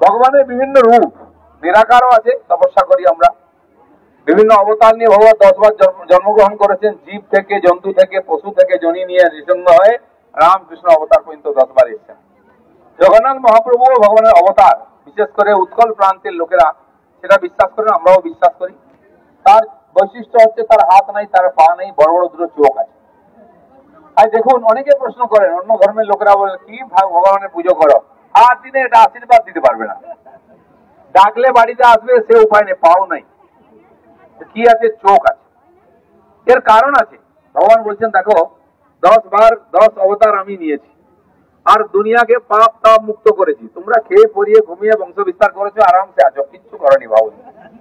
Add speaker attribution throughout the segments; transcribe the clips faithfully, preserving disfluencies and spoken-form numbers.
Speaker 1: ভগবানের বিভিন্ন রূপ, নিরাকারও আছে, তপস্যা করি আমরা। বিভিন্ন অবতার নিয়ে ভগবান দশবার জন্মগ্রহণ করেছেন, জীব থেকে, জন্তু থেকে, পশু থেকে জনি নিয়ে নিঃসঙ্গ হয়ে রামকৃষ্ণ অবতার পর্যন্ত দশবার এসেছেন। জগন্নাথ মহাপ্রভু ভগবানের অবতার, বিশেষ করে উৎকল প্রান্তের লোকেরা সেটা বিশ্বাস করেন, আমরাও বিশ্বাস করি। তার বৈশিষ্ট্য হচ্ছে তার হাত নাই, তার পা নেই, বড় বড় দুটো চোখ আছে। আর দেখুন, অনেকে প্রশ্ন করেন, অন্য ধর্মের লোকেরা বলেন কি ভগবানের পুজো করো, হাত দিনে এটা আশীর্বাদ দিতে পারবে না, ডাকলে বাড়িতে আসবে সে উপায় নেই, পাও নাই, কি আছে, চোখ আছে। এর কারণ আছে। ভগবান বলছেন দেখো, দশ বার দশ অবতার আমি নিয়েছি, আর দুনিয়াকে পাপ তাপ মুক্ত করেছি। তোমরা খেয়ে পরিয়ে ঘুমিয়ে বংশ বিস্তার করেছো, আরামসে আছো, কিচ্ছু করনি বাবু।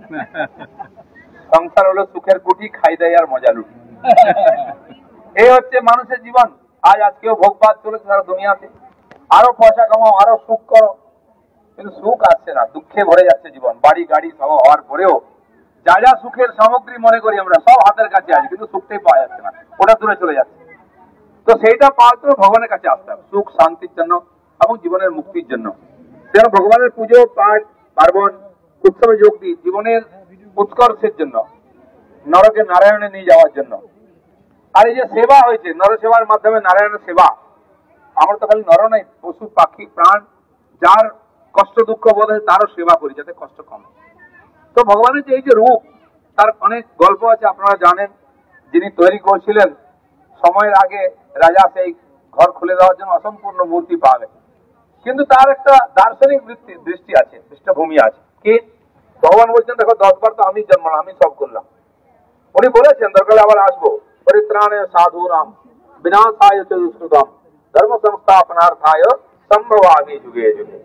Speaker 1: সংসার হলো সুখের কুটি, খাই দেয় আর মজা লুটি। এই হচ্ছে মানুষের জীবন। আজ আজকেও ভোগবাদ চলেছে সারা দুনিয়াতে, আরো পয়সা কামাও, আরো সুখ করো, কিন্তু সুখ আসছে না, দুঃখে ভরে যাচ্ছে জীবন। বাড়ি গাড়ি সব হওয়ার পরেও যা যা সুখের সামগ্রী মনে করি আমরা, সব হাতের কাছে আছে, কিন্তু সুখটাই পাওয়া যাচ্ছে না, ওটা দূরে চলে যাচ্ছে। তো সেইটা পাওয়ার জন্য ভগবানের কাছে আসতে হবে, সুখ শান্তির জন্য এবং জীবনের মুক্তির জন্য। যেন ভগবানের পুজো পাঠ পার্বণ উৎসবে যোগ দিই জীবনের উৎকর্ষের জন্য, নরকে নারায়ণে নিয়ে যাওয়ার জন্য। আর এই যে সেবা হয়েছে, নরসেবার মাধ্যমে নারায়ণের সেবা, আমরা তো খালি নর নাই, পশু পাখি প্রাণ যার কষ্ট দুঃখ বোধ হয় তারও সেবা করি যাতে কষ্ট কম। তো ভগবানের যে এই যে রূপ, তার অনেক গল্প আছে, আপনারা জানেন। যিনি তৈরি করেছিলেন সময়ের আগে রাজা সেই ঘর খুলে দেওয়ার জন্য অসম্পূর্ণ মূর্তি পাওয়া গেছে, কিন্তু তার একটা দার্শনিক দৃষ্টি আছে, পৃষ্ঠভূমি আছে। কি ভগবান বলছেন দেখো, দশ বার তো আমি জন্মালাম, আমি সব করলাম। উনি বলেছেন দরকার আবার আসবো, পরিত্রাণে সাধুনাম বিনাশায় চ দুষ্কৃতম ধর্ম সংস্থাপনার্থায় সম্ভবামি যুগে যুগে।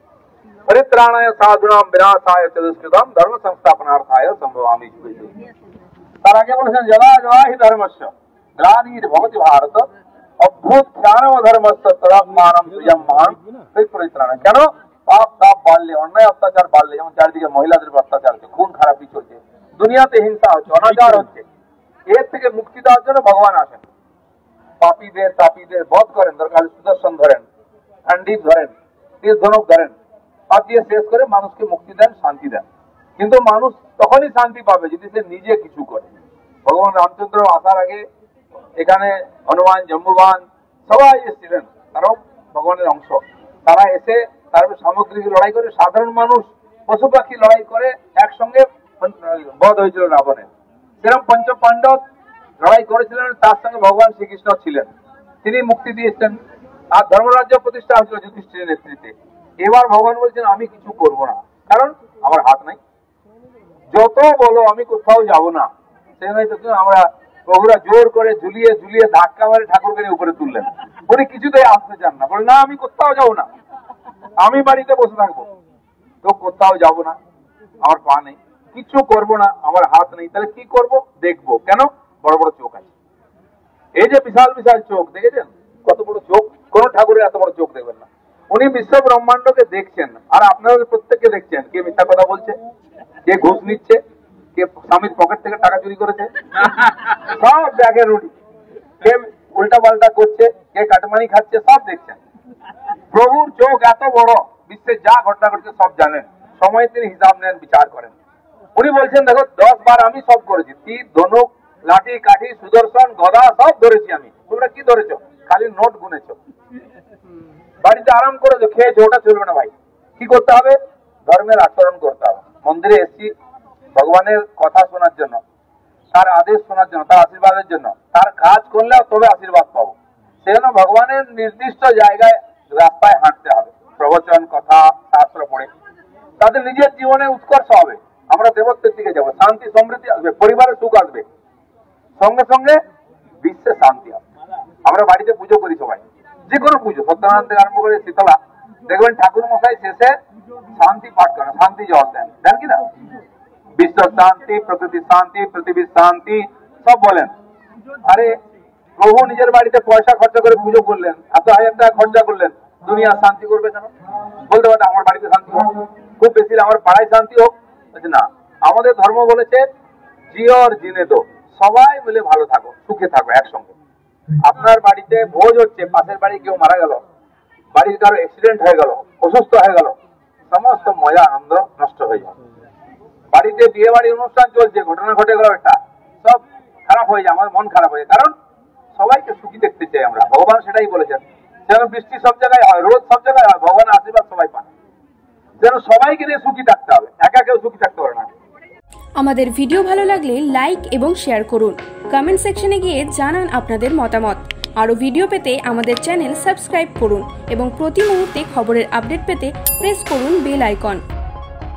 Speaker 1: পরিত্রাণায় সাধুনাম বিনাশায় চ দুষ্কৃতম ধর্ম সংস্থাপনার্থায় সম্ভবামি যুগে যুগে। তার আগে বলেছেন যদা যদা হি ধর্মস্য গ্লানির ভবতি ভারত অভ্যুত্থানম ধর্মস্য তদাত্মানম সুয়ম্মান পরিত্রাণ। কেন? পাপ তাপ বাড়লে, অন্যায় অত্যাচার বাড়লে, যেমন চারিদিকে মহিলাদের অত্যাচার হচ্ছে, খুন খারাপি চলছে, দুনিয়াতে হিংসা হচ্ছে, অনাচার হচ্ছে, এর থেকে মুক্তি দেওয়ার জন্য ভগবান আসেন। পাপীদের তাপীদের বধ করেন, দরকার সুদর্শন ধরেন, আন্ডিপ ধরেন, তীর ধনুক ধরেন, আর দিয়ে শেষ করে মানুষকে মুক্তি দেন, শান্তি দেন। কিন্তু মানুষ তখনই শান্তি পাবে যদি সে নিজে কিছু করে। ভগবান রামচন্দ্র আসার আগে এখানে হনুমান, জম্বুবান সবাই এসেছিলেন, তারাও ভগবানের অংশ। তারা এসে তারপর সামগ্রিক লড়াই করে, সাধারণ মানুষ পশু পাখি লড়াই করে একসঙ্গে বধ হয়েছিল রাবণের। সেরকম পঞ্চ পাণ্ডব লড়াই করেছিলেন, তার সঙ্গে ভগবান শ্রীকৃষ্ণ ছিলেন, তিনি মুক্তি দিয়েছেন। আর ধর্মরাজ্য প্রতিষ্ঠা হয়েছিল যুধিষ্ঠিরের নেতৃত্বে। এবার ভগবান বলছেন আমি কিছু করব না, কারণ আমার হাত নাই, যত বলো আমি কোথাও যাব না। সেই তো আমরা প্রভুরা জোর করে ঝুলিয়ে ঝুলিয়ে ধাক্কা মারে ঠাকুরকে নিয়ে উপরে তুললেন, উনি কিছুতেই আসতে চান না, বলে না আমি কোথাও যাবো না, আমি বাড়িতে বসে থাকবো। তো কোথাও যাব না, আমার পা নেই, কিছু করব না, আমার হাত নেই, তাহলে কি করব? দেখবো। কেন? বড় বড় চোখ আছে, এই যে বিশাল বিশাল চোখ দেখেছেন, কত বড় চোখ, কোন ঠাকুরের এত বড় চোখ দেখবেন না। উনি বিশ্ব ব্রহ্মাণ্ডকে দেখছেন, আর আপনারা প্রত্যেককে দেখছেন, কে মিথ্যা কথা বলছে, কে ঘুষ নিচ্ছে, কে স্বামীর পকেট থেকে টাকা চুরি করেছে, সব ব্যাগের রুটি, কে উল্টা পাল্টা করছে, কে কাটমানি খাচ্ছে, সব দেখছেন। প্রভুর চোখ এত বড়, বিশ্বে যা ঘটনা ঘটছে সব জানেন, সময় তিনি হিসাব নেন, বিচার করেন। উনি বলছেন দেখো দশ বার আমি সব করেছি, তীর ধনুক লাঠি কাঠি সুদর্শন গদা সব ধরেছি আমি, তোমরা কি ধরেছ? খালি নোট গুনেছ, বাড়িতে আরাম করেছো, খেয়েছো, ওটা চলবে না ভাই। কি করতে হবে? ধর্মের আচরণ করতে হবে। মন্দিরে এসছি ভগবানের কথা শোনার জন্য, তার আদেশ শোনার জন্য, তার আশীর্বাদের জন্য, তার কাজ করলেও তবে আশীর্বাদ পাবো। সেজন্য ভগবানের নির্দিষ্ট জায়গায় রাস্তায় হাঁটতে হবে, প্রবচন কথা শাস্ত্র পড়ে, তাদের নিজের জীবনে উৎকর্ষ হবে। আমরা দেবত্বের দিকে যাবো, শান্তি সমৃদ্ধি আসবে, পরিবারে সুখ আসবে, সঙ্গে সঙ্গে বিশ্বে শান্তি আসবে। আমরা বাড়িতে পুজো করি সবাই, যে কোনো পুজো, সত্যনারায়ণ থেকে আরম্ভ করে শীতলা, দেখবেন ঠাকুর মশাই শেষে শান্তি পাঠ করেন, শান্তি জবাব দেন, দেন কিনা? বিশ্ব শান্তি, প্রকৃতি শান্তি, পৃথিবীর শান্তি সব বলেন। আরে প্রভু নিজের বাড়িতে পয়সা খরচা করে পুজো করলেন, এত হাজার টাকা খরচা করলেন, দুনিয়া শান্তি করবে কেন? বলতে পারে আমার বাড়িতে শান্তি হোক, খুব বেশি আমার পাড়ায় শান্তি হোক, না। আমাদের ধর্ম বলেছে জিয়র জিনে তো, সবাই মিলে ভালো থাকো, সুখে থাকো একসঙ্গে। আপনার বাড়িতে ভোজ হচ্ছে, পাশের বাড়ি কেউ মারা গেল, বাড়ির কারো অ্যাক্সিডেন্ট হয়ে গেল, অসুস্থ হয়ে গেল, সমস্ত মজা আনন্দ নষ্ট হয়ে যায়। বাড়িতে বিয়ে বাড়ির অনুষ্ঠান চলছে, ঘটনা ঘটে গেল একটা, সব খারাপ হয়ে যায়, আমার মন খারাপ হয়ে যায়। কারণ সবাইকে সুখী দেখতে চাই আমরা, ভগবান সেটাই বলেছেন। যেন বৃষ্টি সব জায়গায় হয়, রোদ সব জায়গায় হয়, ভগবানের আশীর্বাদ সবাই পান। যেন সবাইকে নিয়ে সুখী থাকতে হবে, একা কেউ সুখী থাকতে পারে না।
Speaker 2: আমাদের ভিডিও ভালো লাগলে লাইক এবং শেয়ার করুন। কমেন্ট সেকশনে গিয়ে জানান আপনাদের মতামত। আরও ভিডিও পেতে আমাদের চ্যানেল সাবস্ক্রাইব করুন এবং প্রতি মুহূর্তে খবরের আপডেট পেতে প্রেস করুন বেল আইকন।